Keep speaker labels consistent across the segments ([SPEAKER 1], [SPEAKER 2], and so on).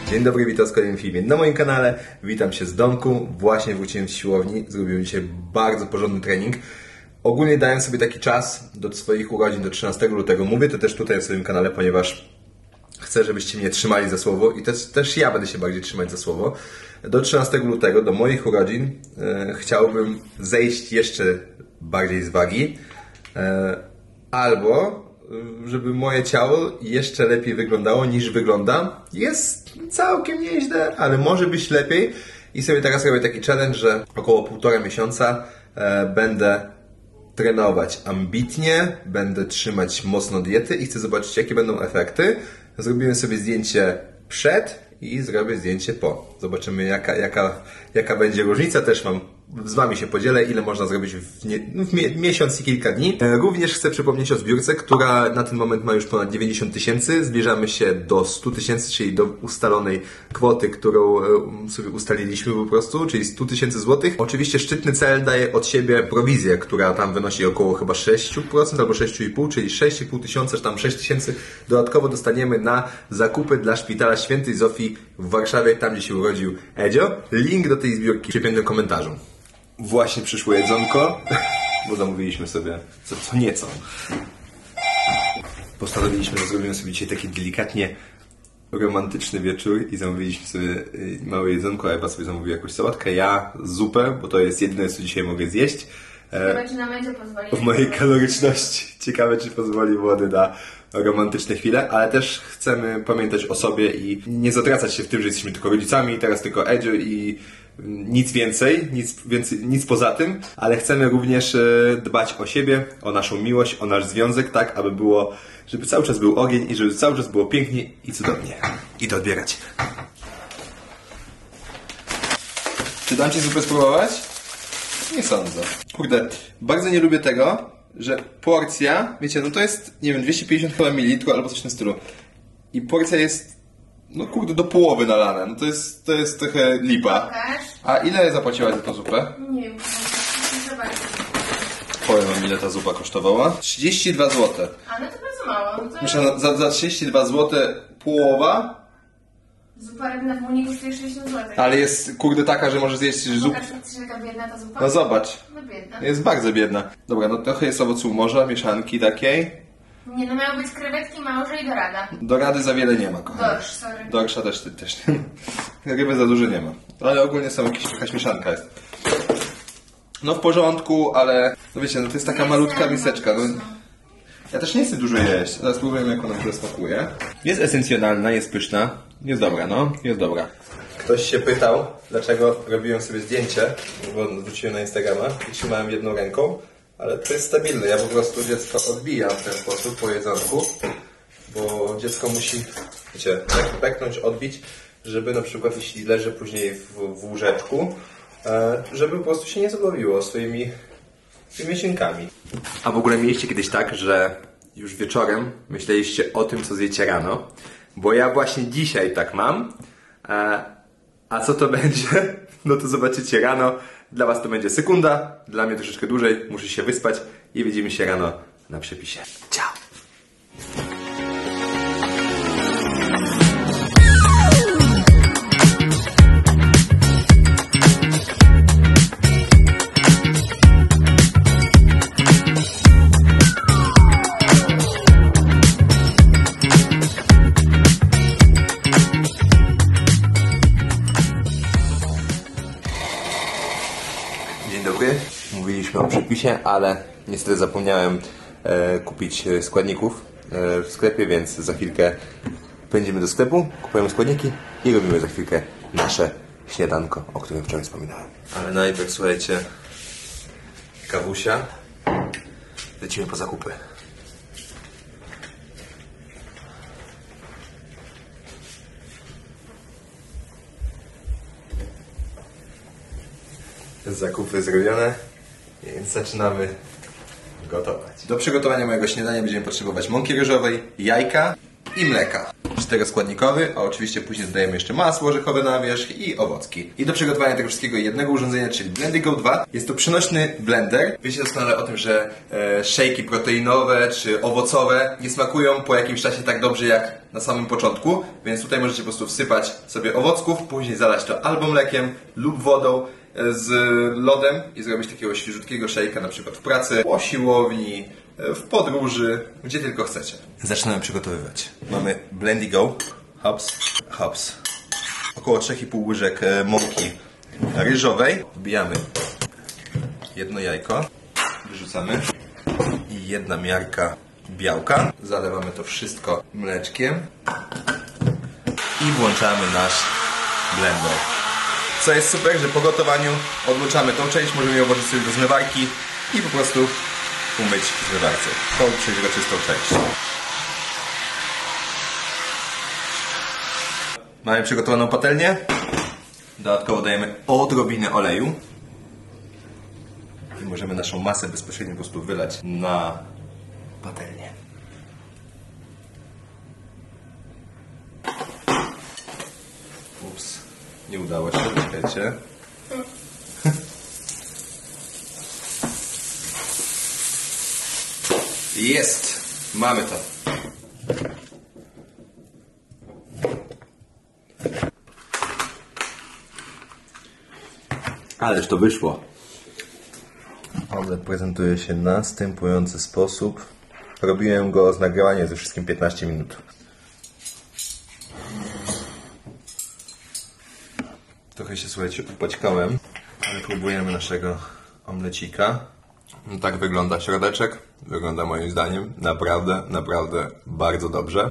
[SPEAKER 1] Dzień dobry, witam w kolejnym filmie na moim kanale. Witam się z domku. Właśnie wróciłem z siłowni. Zrobiłem dzisiaj bardzo porządny trening. Ogólnie dałem sobie taki czas do swoich urodzin, do 13 lutego. Mówię to też tutaj w swoim kanale, ponieważ chcę, żebyście mnie trzymali za słowo i też ja będę się bardziej trzymać za słowo. Do 13 lutego, do moich urodzin, chciałbym zejść jeszcze bardziej z wagi. Albo żeby moje ciało jeszcze lepiej wyglądało niż wygląda. Jest całkiem nieźle, ale może być lepiej. I sobie teraz robię taki challenge, że około 1,5 miesiąca będę trenować ambitnie, będę trzymać mocno diety i chcę zobaczyć, jakie będą efekty. Zrobiłem sobie zdjęcie przed i zrobię zdjęcie po. Zobaczymy, jaka będzie różnica. Też z Wami się podzielę, ile można zrobić w miesiąc i kilka dni. Również chcę przypomnieć o zbiórce, która na ten moment ma już ponad 90 000. Zbliżamy się do 100 000, czyli do ustalonej kwoty, którą sobie ustaliliśmy po prostu, czyli 100 000 złotych. Oczywiście szczytny cel daje od siebie prowizję, która tam wynosi około chyba 6% albo 6,5%, czyli 6,5 tysiąca, czy tam 6 000 dodatkowo dostaniemy na zakupy dla Szpitala Świętej Zofii w Warszawie, tam gdzie się urodził Edzio. Link do tej zbiórki w przypiętym komentarzu. Właśnie przyszło jedzonko, bo zamówiliśmy sobie co nieco. Postanowiliśmy, że zrobimy sobie dzisiaj taki delikatnie romantyczny wieczór i zamówiliśmy sobie małe jedzonko, a Ewa sobie zamówiła jakąś sałatkę, ja zupę, bo to jest jedyne, co dzisiaj mogę zjeść.
[SPEAKER 2] Ciekawe, czy na mędzie pozwoli.
[SPEAKER 1] W mojej kaloryczności. Ciekawe, czy pozwoli wody na romantyczne chwile, ale też chcemy pamiętać o sobie i nie zatracać się w tym, że jesteśmy tylko rodzicami, teraz tylko Edzio i nic więcej, nic poza tym, ale chcemy również dbać o siebie, o naszą miłość, o nasz związek, tak, żeby cały czas był ogień i żeby cały czas było pięknie i cudownie. Idę odbierać. Czy dam Ci zupę spróbować? Nie sądzę. Kurde, bardzo nie lubię tego, że porcja, wiecie, no to jest, nie wiem, 250 chyba ml albo coś w tym stylu. I porcja jest, no kurde, do połowy nalana. No to jest trochę lipa.
[SPEAKER 2] Pokaż. A
[SPEAKER 1] ile zapłaciłaś za tą zupę?
[SPEAKER 2] Nie wiem, muszę zobaczyć.
[SPEAKER 1] Powiem wam, ile ta zupa kosztowała. 32 zł.
[SPEAKER 2] A no to bardzo mało. No to...
[SPEAKER 1] Myślę, za 32 zł połowa.
[SPEAKER 2] Zupa rybna w Unii kosztuje 60 zł.
[SPEAKER 1] Ale jest, kurde, taka, że możesz zjeść zupę.
[SPEAKER 2] Pokaż, czy taka biedna ta zupa?
[SPEAKER 1] No zobacz.
[SPEAKER 2] No biedna.
[SPEAKER 1] Jest bardzo biedna. Dobra, no trochę jest owocu morza, mieszanki takiej.
[SPEAKER 2] Nie, no miały być krewetki, małże i dorada.
[SPEAKER 1] Dorady za wiele nie ma, kochani.
[SPEAKER 2] Dorsz, sorry.
[SPEAKER 1] Dorsza też nie ma. Ryby za dużo nie ma. Ale ogólnie są jakaś mieszanka jest. No w porządku, ale no wiecie, no to jest taka malutka miseczka. No, ja też nie chcę dużo jeść. Zaraz spróbujemy, jak ona smakuje. Jest esencjonalna, jest pyszna. Jest dobra, no. Jest dobra. Ktoś się pytał, dlaczego robiłem sobie zdjęcie, bo wrzuciłem na Instagrama i trzymałem jedną ręką. Ale to jest stabilne. Ja po prostu dziecko odbijam w ten sposób po jedzonku, bo dziecko musi, wiecie, peknąć, odbić, żeby na przykład jeśli leży później w łóżeczku, żeby po prostu się nie zabawiło swoimi ciunkami. A w ogóle mieliście kiedyś tak, że już wieczorem myśleliście o tym, co zjecie rano? Bo ja właśnie dzisiaj tak mam. A co to będzie? No to zobaczycie rano. Dla Was to będzie sekunda, dla mnie troszeczkę dłużej. Muszę się wyspać i widzimy się rano na przepisie. Ciao! Dzień dobry. Mówiliśmy o przepisie, ale niestety zapomniałem kupić składników w sklepie, więc za chwilkę pędzimy do sklepu, kupujemy składniki i robimy za chwilkę nasze śniadanko, o którym wczoraj wspominałem. Ale najpierw, słuchajcie, kawusia. Lecimy po zakupy. Zakupy zrobione, więc zaczynamy gotować. Do przygotowania mojego śniadania będziemy potrzebować mąki ryżowej, jajka i mleka. 4-składnikowy, a oczywiście później dodajemy jeszcze masło orzechowe na wierzch i owocki. I do przygotowania tego wszystkiego jednego urządzenia, czyli Blendigo 2. Jest to przenośny blender. Wiecie doskonale o tym, że szejki proteinowe czy owocowe nie smakują po jakimś czasie tak dobrze jak na samym początku, więc tutaj możecie po prostu wsypać sobie owocków, później zalać to albo mlekiem lub wodą z lodem i zrobić takiego świeżutkiego szejka, na przykład w pracy, po siłowni, w podróży, gdzie tylko chcecie. Zaczynamy przygotowywać. Mamy Blendigo, hops, hops. Około 3,5 łyżek mąki ryżowej. Wbijamy jedno jajko, wyrzucamy i 1 miarka białka. Zalewamy to wszystko mleczkiem i włączamy nasz blender. Co jest super, że po gotowaniu odłączamy tą część, możemy ją włożyć sobie do zmywarki i po prostu umyć w zmywarce. Tą przeźroczystą część. Mamy przygotowaną patelnię. Dodatkowo dajemy odrobinę oleju. I możemy naszą masę bezpośrednio po prostu wylać na patelnię. Ups, nie udało się, czekajcie. Jest! Mamy to. Ależ to wyszło. Omlet prezentuje się w następujący sposób. Robiłem go z nagrywaniem ze wszystkim 15 minut. Trochę się, słuchajcie, upaćkałem, ale próbujemy naszego omlecika. Tak wygląda środeczek. Wygląda moim zdaniem naprawdę, naprawdę bardzo dobrze.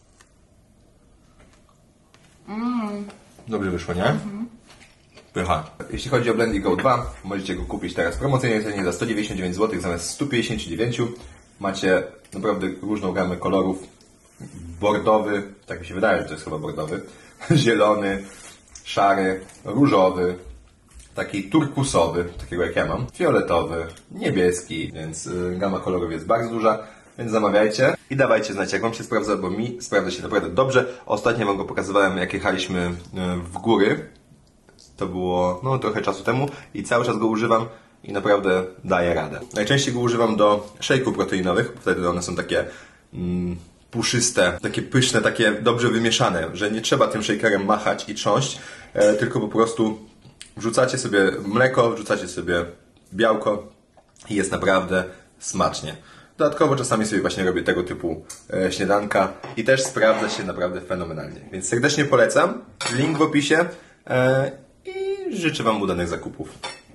[SPEAKER 1] Dobrze wyszło, nie? Pycha. Jeśli chodzi o Blendigo 2, możecie go kupić teraz w promocyjnej cenie za 199 zł zamiast 159. Macie naprawdę różną gamę kolorów. Bordowy, tak mi się wydaje, że to jest chyba bordowy. Zielony, szary, różowy, taki turkusowy, takiego jak ja mam, fioletowy, niebieski, więc gama kolorów jest bardzo duża, więc zamawiajcie i dawajcie znać, jak wam się sprawdza, bo mi sprawdza się naprawdę dobrze. Ostatnio wam go pokazywałem, jak jechaliśmy w góry. To było trochę czasu temu i cały czas go używam i naprawdę daje radę. Najczęściej go używam do szejków proteinowych, bo wtedy one są takie puszyste, takie pyszne, takie dobrze wymieszane, że nie trzeba tym shakerem machać i trząść, tylko po prostu wrzucacie sobie mleko, wrzucacie sobie białko i jest naprawdę smacznie. Dodatkowo czasami sobie właśnie robię tego typu śniadanka i też sprawdza się naprawdę fenomenalnie. Więc serdecznie polecam, link w opisie i życzę wam udanych zakupów.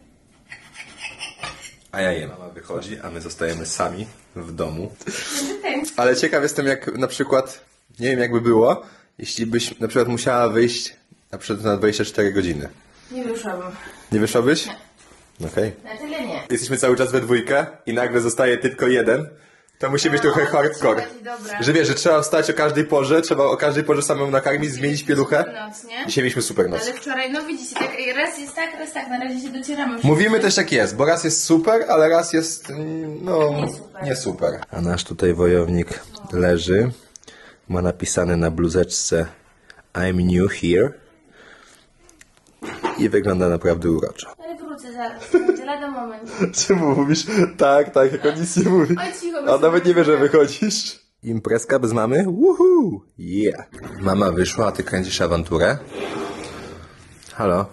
[SPEAKER 1] A ja jem. Mama wychodzi, a my zostajemy sami w domu. Ale ciekaw jestem, jak na przykład, nie wiem jakby było, jeśli byś na przykład musiała wyjść na przykład na 24 godziny.
[SPEAKER 2] Nie wyszłabym.
[SPEAKER 1] Nie wyszłabyś?
[SPEAKER 2] Nie.
[SPEAKER 1] Okej.
[SPEAKER 2] Na tyle nie.
[SPEAKER 1] Jesteśmy cały czas we dwójkę i nagle zostaje tylko jeden. To musi być trochę hardcore. Że wiesz, że trzeba wstać o każdej porze, trzeba o każdej porze samemu nakarmić, zmienić pieluchę.
[SPEAKER 2] Noc, nie?
[SPEAKER 1] Dzisiaj mieliśmy super noc.
[SPEAKER 2] Ale wczoraj, no widzicie, tak, raz jest tak, na razie się docieramy.
[SPEAKER 1] Mówimy też jak jest, bo raz jest super, ale raz jest, nie super. A nasz tutaj wojownik leży, ma napisane na bluzeczce I'm new here i wygląda naprawdę uroczo.
[SPEAKER 2] Ale wrócę zaraz, będzie lada moment.
[SPEAKER 1] Czemu mówisz tak, jak on nic nie mówi?
[SPEAKER 2] Oj, cicho,
[SPEAKER 1] A nawet nie wie, że wychodzisz. Imprezka bez mamy? Woohoo! Yeah! Mama wyszła, a ty kręcisz awanturę? Halo?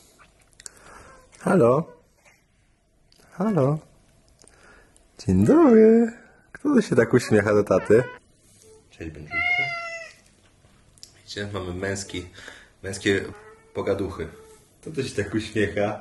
[SPEAKER 1] Halo? Halo? Dzień dobry. Kto to się tak uśmiecha do taty? Cześć, Bendziku. Widzicie, mamy męskie pogaduchy. Kto to się tak uśmiecha?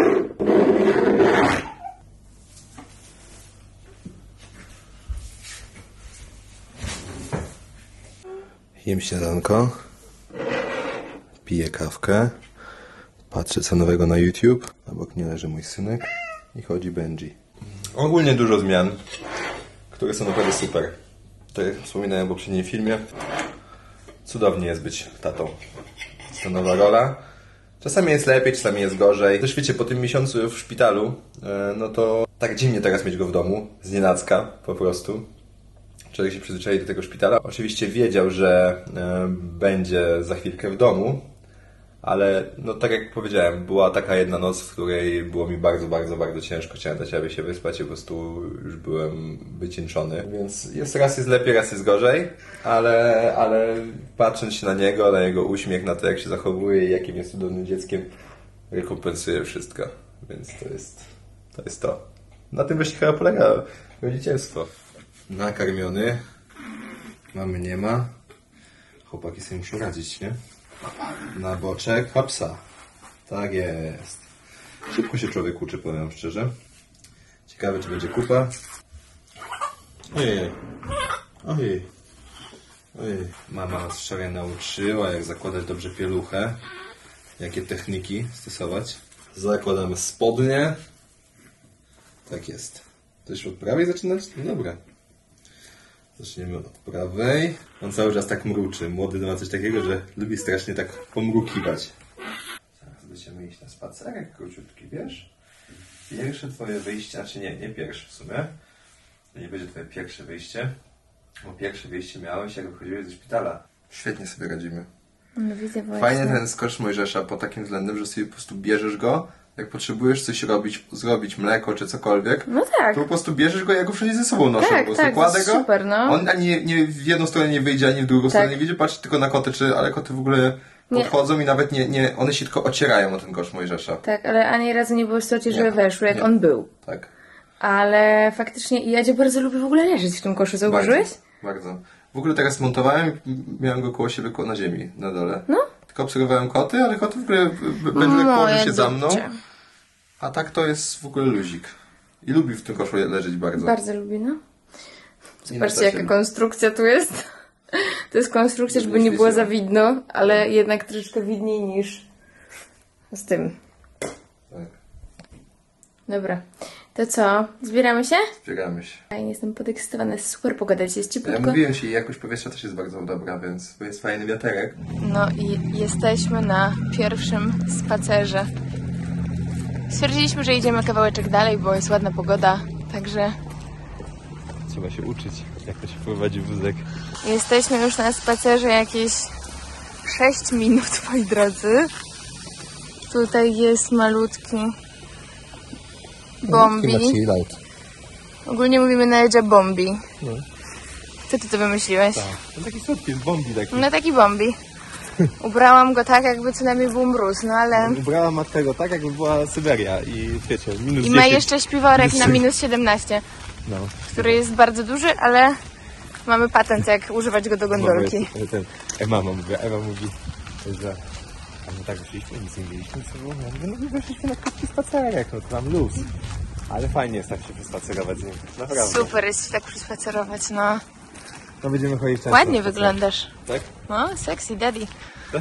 [SPEAKER 1] Jem śniadanko, piję kawkę, patrzę co nowego na YouTube, obok mnie leży mój synek i chodzi Benji. Ogólnie dużo zmian, które są naprawdę super. Tak jak wspominałem w poprzednim filmie, cudownie jest być tatą. Jest to nowa rola. Czasami jest lepiej, czasami jest gorzej. Też wiecie, po tym miesiącu w szpitalu, no to tak dziwnie teraz mieć go w domu, znienacka po prostu. Człowiek się przyzwyczaił do tego szpitala. Oczywiście wiedział, że będzie za chwilkę w domu, ale no tak jak powiedziałem, była taka jedna noc, w której było mi bardzo, bardzo, bardzo ciężko. Chciałem dać aby się wyspać i po prostu już byłem wycieńczony. Więc raz jest lepiej, raz jest gorzej, ale patrząc się na niego, na jego uśmiech, na to jak się zachowuje i jakim jest cudownym dzieckiem, rekompensuje wszystko. Więc to jest to. Na tym właśnie chyba polega rodzicielstwo. Nakarmiony. Mamy nie ma. Chłopaki sobie muszą radzić, nie? Na boczek. Hopsa. Tak jest. Szybko się człowiek uczy, powiem szczerze. Ciekawe, czy będzie kupa. Ojej. Ojej. Ojej. Mama nas wczoraj nauczyła, jak zakładać dobrze pieluchę. Jakie techniki stosować. Zakładamy spodnie. Tak jest. Coś od prawej zaczynać? No dobra. Zaczniemy od prawej. On cały czas tak mruczy. Młody ma coś takiego, że lubi strasznie tak pomrukiwać. Zaraz będziemy iść na spacerek króciutki, wiesz? Pierwsze twoje wyjście, znaczy nie pierwsze w sumie. To nie będzie twoje pierwsze wyjście. Bo pierwsze wyjście miałeś, jak wychodziłeś ze szpitala. Świetnie sobie radzimy.
[SPEAKER 2] No widzę właśnie.
[SPEAKER 1] Fajnie ten skocz Mojżesza pod takim względem, że sobie po prostu bierzesz go, jak potrzebujesz coś zrobić mleko czy cokolwiek,
[SPEAKER 2] No tak.
[SPEAKER 1] to po prostu bierzesz go, ja go wszędzie ze sobą noszę.
[SPEAKER 2] Tak,
[SPEAKER 1] po prostu
[SPEAKER 2] tak,
[SPEAKER 1] kładę go.
[SPEAKER 2] super, no.
[SPEAKER 1] On ani nie w jedną stronę nie wyjdzie, ani w drugą stronę nie wyjdzie, patrzy tylko na koty, ale koty w ogóle podchodzą i nawet one się tylko ocierają o ten kosz Mojżesza.
[SPEAKER 2] Tak, ale ani razu nie było sytuacji, że weszły, jak
[SPEAKER 1] nie.
[SPEAKER 2] on był.
[SPEAKER 1] Tak.
[SPEAKER 2] Ale faktycznie ja bardzo lubię w ogóle leżeć w tym koszu, zauważyłeś?
[SPEAKER 1] Bardzo. W ogóle teraz montowałem i miałem go koło siebie na ziemi, na dole.
[SPEAKER 2] No.
[SPEAKER 1] Tylko obserwowałem koty, ale koty w ogóle położy się za mną.
[SPEAKER 2] dupcie.
[SPEAKER 1] A tak to jest w ogóle luzik. I lubi w tym koszu leżeć bardzo.
[SPEAKER 2] Bardzo lubi, no.
[SPEAKER 1] I
[SPEAKER 2] Zobaczcie, jaka konstrukcja tu jest. To jest konstrukcja, żeby nie było za widno, ale jednak troszeczkę widniej niż z tym.
[SPEAKER 1] Tak.
[SPEAKER 2] Dobra. To co? Zbieramy się?
[SPEAKER 1] Zbieramy się.
[SPEAKER 2] Fajnie, jestem podekscytowana. Jest super pogadać, jest
[SPEAKER 1] Ja
[SPEAKER 2] cieplutko.
[SPEAKER 1] mówiłem ci, jakość powietrza też jest bardzo dobra, więc to jest fajny wiaterek.
[SPEAKER 2] No i jesteśmy na pierwszym spacerze. Stwierdziliśmy, że idziemy kawałeczek dalej, bo jest ładna pogoda, także
[SPEAKER 1] Trzeba się uczyć, jak to się prowadzi wózek.
[SPEAKER 2] jesteśmy już na spacerze jakieś 6 minut, moi drodzy. Tutaj jest malutki Bombi. Ogólnie mówimy na Edzia Bombi.
[SPEAKER 1] No.
[SPEAKER 2] Co ty to wymyśliłeś?
[SPEAKER 1] Tak. No taki słodki jest Bombi taki.
[SPEAKER 2] No taki Bombi. Ubrałam go tak, jakby co najmniej był mróz, no ale...
[SPEAKER 1] Ubrała matkę tak, jakby była Syberia i wiecie, minus
[SPEAKER 2] I
[SPEAKER 1] 10.
[SPEAKER 2] ma jeszcze śpiworek na minus 17,
[SPEAKER 1] No.
[SPEAKER 2] który jest bardzo duży, ale mamy patent, jak używać go do gondolki.
[SPEAKER 1] Ewa mówi, że a my tak wyszliśmy, nic nie mieliśmy, co było? Ja mówię, no weszliśmy na krótki spacerek, no to tam luz. Ale fajnie jest tak się przespacerować z nim, naprawdę.
[SPEAKER 2] Super jest się tak przespacerować, no.
[SPEAKER 1] No będziemy chodzić często.
[SPEAKER 2] Ładnie wyglądasz.
[SPEAKER 1] Tak?
[SPEAKER 2] No, sexy daddy.
[SPEAKER 1] Tak?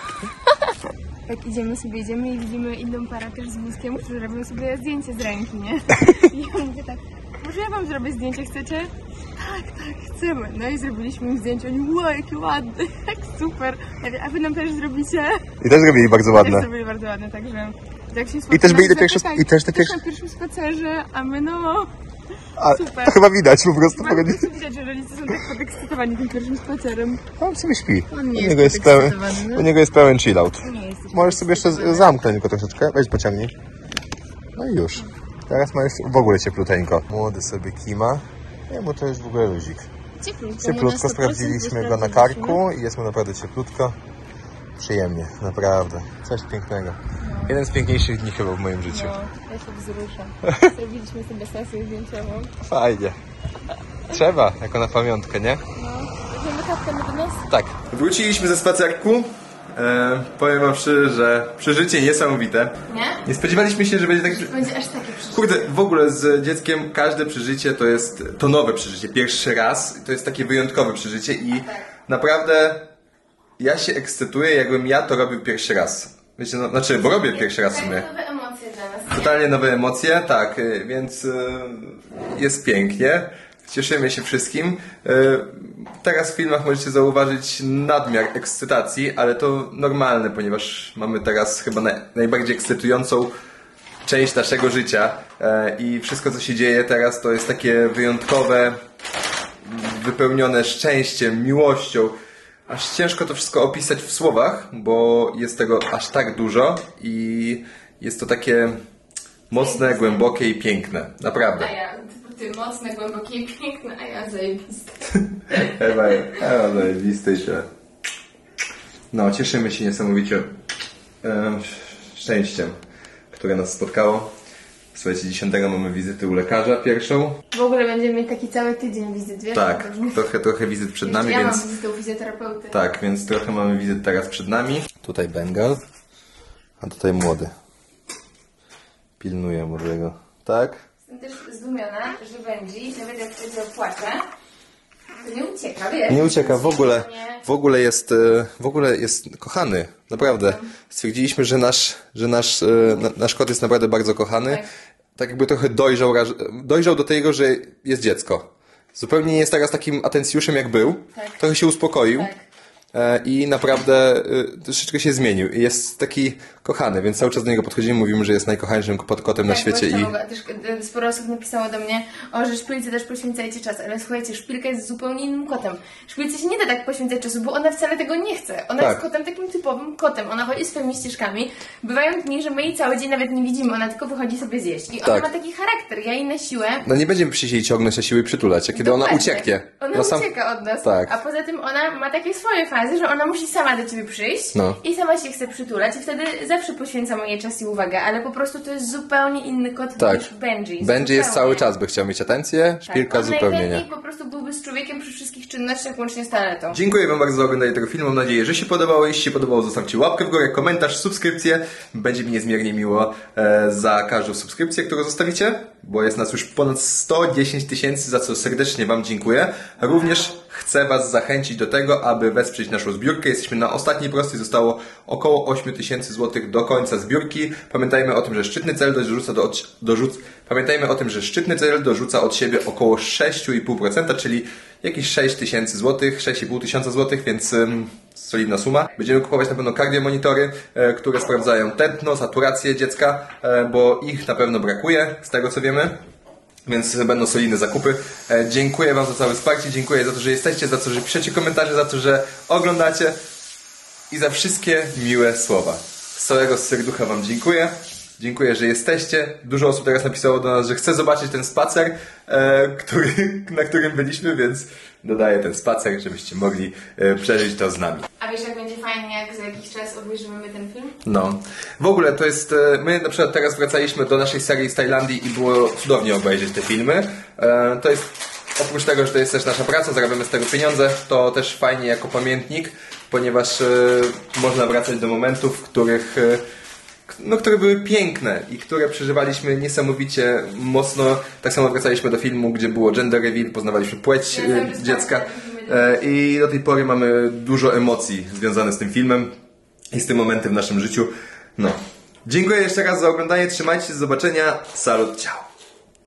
[SPEAKER 2] Tak idziemy i widzimy inną parę też z wózkiem, którzy robią sobie zdjęcie z ręki, nie? I ja mówię tak, może ja wam zrobię zdjęcie, chcecie? Tak, chcemy. No i zrobiliśmy im zdjęcie, oni, wow, jakie ładne, tak super. Ja mówię, a wy nam też zrobicie?
[SPEAKER 1] I też robili bardzo
[SPEAKER 2] Też
[SPEAKER 1] ładne.
[SPEAKER 2] zrobili bardzo ładne, także... Jak się
[SPEAKER 1] I też byli te
[SPEAKER 2] spotkamy,
[SPEAKER 1] pierwsze,
[SPEAKER 2] tak,
[SPEAKER 1] i też te
[SPEAKER 2] też
[SPEAKER 1] pierwsze.
[SPEAKER 2] na pierwszym spacerze, a my no...
[SPEAKER 1] A,
[SPEAKER 2] super.
[SPEAKER 1] to chyba widać po prostu.
[SPEAKER 2] Chyba widać, że rodzice są tak podekscytowani tym pierwszym spacerem.
[SPEAKER 1] On sobie śpi.
[SPEAKER 2] On nie
[SPEAKER 1] U
[SPEAKER 2] jest
[SPEAKER 1] niego jest pełen,
[SPEAKER 2] podekscytowany, no.
[SPEAKER 1] u niego jest pełen chillout.
[SPEAKER 2] Nie jest.
[SPEAKER 1] Możesz sobie jeszcze zamknąć go troszeczkę, weź pociągnij. No i już. Teraz ma już w ogóle ciepluteńko. Młody sobie kima. Jemu to jest w ogóle luzik. Cieplutko, sprawdziliśmy go na karku i jest mu naprawdę cieplutko. Przyjemnie, naprawdę. Coś pięknego. Jeden z piękniejszych dni chyba w moim życiu.
[SPEAKER 2] No, ja się wzruszam. Zrobiliśmy sobie sesję zdjęciową.
[SPEAKER 1] Fajnie. Trzeba, jako na pamiątkę, nie?
[SPEAKER 2] No, weźmiemy kawkę do nas?
[SPEAKER 1] Tak. Wróciliśmy ze spacerku. Powiem wam szczerze, że przeżycie niesamowite.
[SPEAKER 2] Nie?
[SPEAKER 1] Nie spodziewaliśmy się, że będzie tak...
[SPEAKER 2] Będzie aż takie przeżycie.
[SPEAKER 1] Kurde, w ogóle z dzieckiem każde przeżycie to nowe przeżycie. Pierwszy raz. To jest takie wyjątkowe przeżycie i naprawdę ja się ekscytuję, jakbym ja to robił pierwszy raz. Wiecie, no, znaczy, bo robię pierwszy raz w sumie.
[SPEAKER 2] Nowe emocje dla nas.
[SPEAKER 1] Totalnie nowe emocje, tak, więc jest pięknie. Cieszymy się wszystkim. Teraz w filmach możecie zauważyć nadmiar ekscytacji, ale to normalne, ponieważ mamy teraz chyba najbardziej ekscytującą część naszego życia i wszystko co się dzieje teraz to jest takie wyjątkowe wypełnione szczęściem, miłością. Aż ciężko to wszystko opisać w słowach, bo jest tego aż tak dużo i jest to takie mocne, głębokie i piękne. Naprawdę.
[SPEAKER 2] A ja, ty mocne, głębokie i piękne, a ja zajebiste.
[SPEAKER 1] Ewa zajebiste się. No, cieszymy się niesamowicie szczęściem, które nas spotkało. Słuchajcie, 10 mamy wizytę u lekarza pierwszą.
[SPEAKER 2] W ogóle będziemy mieć taki cały tydzień wizyt, wiesz?
[SPEAKER 1] Tak, trochę wizyt przed nami,
[SPEAKER 2] ja
[SPEAKER 1] więc...
[SPEAKER 2] mam wizytę u fizjoterapeuty.
[SPEAKER 1] Tak, więc trochę mamy wizyt teraz przed nami. Tutaj Bengal, a tutaj młody. Pilnuje młodego. Tak?
[SPEAKER 2] Jestem też zdumiona, że Benji, nawet jak wtedy płacze, to nie ucieka, wiesz?
[SPEAKER 1] Nie ucieka, w ogóle jest kochany, naprawdę. Stwierdziliśmy, że nasz kot jest naprawdę bardzo kochany. Tak jakby trochę dojrzał do tego, że jest dziecko. Zupełnie nie jest teraz takim atencjuszem jak był.
[SPEAKER 2] Tak.
[SPEAKER 1] Trochę się uspokoił.
[SPEAKER 2] Tak.
[SPEAKER 1] I naprawdę troszeczkę się zmienił. I jest taki kochany, więc cały czas do niego podchodzimy, mówimy, że jest najkochańszym kotem na świecie. I
[SPEAKER 2] też sporo osób napisało do mnie, że Szpilce też poświęcajcie czas, ale słuchajcie, Szpilka jest zupełnie innym kotem. Szpilce się nie da tak poświęcać czasu, bo ona wcale tego nie chce. Ona jest kotem takim typowym kotem. Ona chodzi swoimi ścieżkami. Bywają dni, że my jej cały dzień nawet nie widzimy, ona tylko wychodzi sobie zjeść. I ona ma taki charakter, ja jej na siłę...
[SPEAKER 1] No nie będziemy przyjść jej ciągnąć na siłę i przytulać, a kiedy ona ucieknie.
[SPEAKER 2] Ona ucieka od nas.
[SPEAKER 1] Tak.
[SPEAKER 2] A poza tym ona ma takie swoje fazy, że ona musi sama do ciebie przyjść i sama się chce przytulać i wtedy zawsze poświęca jej czas i uwagę, ale po prostu to jest zupełnie inny kot niż Benji.
[SPEAKER 1] Benji jest cały czas, by chciał mieć atencję, Szpilka zupełnie nie.
[SPEAKER 2] Po prostu byłby z człowiekiem przy wszystkich czynnościach, łącznie z toaletą.
[SPEAKER 1] Dziękuję wam bardzo za oglądanie tego filmu, mam nadzieję, że się podobało. Jeśli się podobało, zostawcie łapkę w górę, komentarz, subskrypcję. Będzie mi niezmiernie miło za każdą subskrypcję, którą zostawicie, bo jest nas już ponad 110 000, za co serdecznie wam dziękuję. Również chcę was zachęcić do tego, aby wesprzeć naszą zbiórkę. Jesteśmy na ostatniej prostej, zostało około 8 000 złotych do końca zbiórki. Pamiętajmy o tym, że szczytny cel dorzuca od siebie około 6,5%, czyli jakieś 6 000 złotych, 6,5 tysiąca złotych, więc solidna suma. Będziemy kupować na pewno kardiomonitory, które sprawdzają tętno, saturację dziecka, bo ich na pewno brakuje, z tego co wiemy. Więc będą solidne zakupy. Dziękuję wam za całe wsparcie, dziękuję za to, że jesteście, za to, że piszecie komentarze, za to, że oglądacie i za wszystkie miłe słowa. Z całego serducha wam dziękuję. Dziękuję, że jesteście. Dużo osób teraz napisało do nas, że chce zobaczyć ten spacer, na którym byliśmy, więc dodaję ten spacer, żebyście mogli przeżyć to z nami.
[SPEAKER 2] A wiesz, jak będzie fajnie, jak za jakiś czas obejrzymy ten film?
[SPEAKER 1] No. W ogóle to jest... My na przykład teraz wracaliśmy do naszej serii z Tajlandii i było cudownie obejrzeć te filmy. To jest... Oprócz tego, że to jest też nasza praca, zarabiamy z tego pieniądze, to też fajnie jako pamiętnik, ponieważ można wracać do momentów, które były piękne i które przeżywaliśmy niesamowicie mocno. Tak samo wracaliśmy do filmu, gdzie było gender reveal, poznawaliśmy płeć dziecka i do tej pory mamy dużo emocji związanych z tym filmem i z tym momentem w naszym życiu. No. Dziękuję jeszcze raz za oglądanie, trzymajcie się, do zobaczenia, salut, ciao!